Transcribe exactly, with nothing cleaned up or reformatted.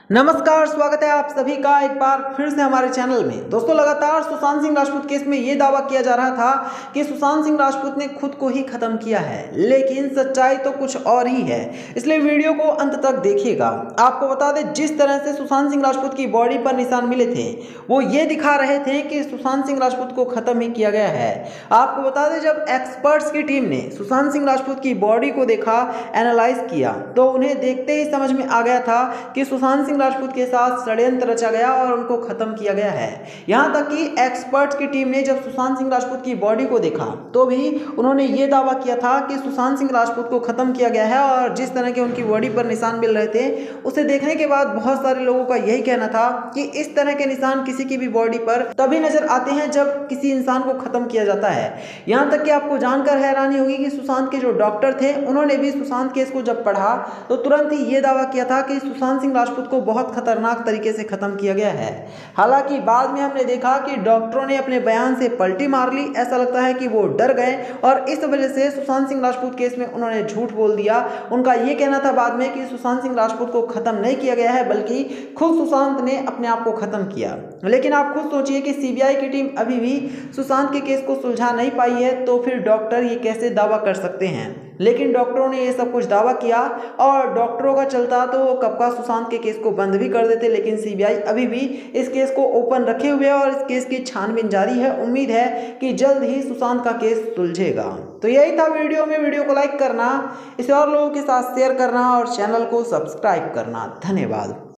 नमस्कार, स्वागत है आप सभी का एक बार फिर से हमारे चैनल में। दोस्तों, लगातार सुशांत सिंह राजपूत केस में ये दावा किया जा रहा था कि सुशांत सिंह राजपूत ने खुद को ही खत्म किया है, लेकिन सच्चाई तो कुछ और ही है। इसलिए वीडियो को अंत तक देखिएगा। आपको बता दें, जिस तरह से सुशांत सिंह राजपूत की बॉडी पर निशान मिले थे, वो ये दिखा रहे थे कि सुशांत सिंह राजपूत को खत्म ही किया गया है। आपको बता दें, जब एक्सपर्ट्स की टीम ने सुशांत सिंह राजपूत की बॉडी को देखा, एनालाइज किया, तो उन्हें देखते ही समझ में आ गया था कि सुशांत राजपूत के साथ षड्यंत्र रचा गया और उनको खत्म किया गया है। यहां तक कि एक्सपर्ट्स की टीम ने जब सुशांत सिंह राजपूत की बॉडी को देखा तो भी उन्होंने ये दावा किया था कि सुशांत सिंह राजपूत को खत्म किया गया है। और जिस तरह के उनकी बॉडी पर निशान मिल रहे थे, उसे देखने के बाद बहुत सारे लोगों का यही कहना था कि इस तरह के निशान किसी की भी बॉडी पर तभी नजर आते हैं जब किसी इंसान को खत्म किया जाता है। यहां तक कि आपको जानकर हैरानी होगी कि सुशांत के जो डॉक्टर थे, उन्होंने भी सुशांत केस को जब पढ़ा तो तुरंत ही ये दावा किया था कि सुशांत सिंह राजपूत को बहुत खतरनाक तरीके से खत्म किया गया है। हालांकि बाद में हमने देखा कि डॉक्टरों ने अपने बयान से पलटी मार ली। ऐसा लगता है कि वो डर गए और इस वजह से सुशांत सिंह राजपूत केस में उन्होंने झूठ बोल दिया। उनका यह कहना था बाद में कि सुशांत सिंह राजपूत को खत्म नहीं किया गया है, बल्कि खुद सुशांत ने अपने आप को खत्म किया। लेकिन आप खुद सोचिए कि सीबीआई की टीम अभी भी सुशांत के केस को सुलझा नहीं पाई है, तो फिर डॉक्टर ये कैसे दावा कर सकते हैं। लेकिन डॉक्टरों ने ये सब कुछ दावा किया और डॉक्टरों का चलता तो वो कब का सुशांत के केस को बंद भी कर देते। लेकिन सीबीआई अभी भी इस केस को ओपन रखे हुए है और इस केस की छानबीन जारी है। उम्मीद है कि जल्द ही सुशांत का केस सुलझेगा। तो यही था वीडियो में। वीडियो को लाइक करना, इसे और लोगों के साथ शेयर करना और चैनल को सब्सक्राइब करना। धन्यवाद।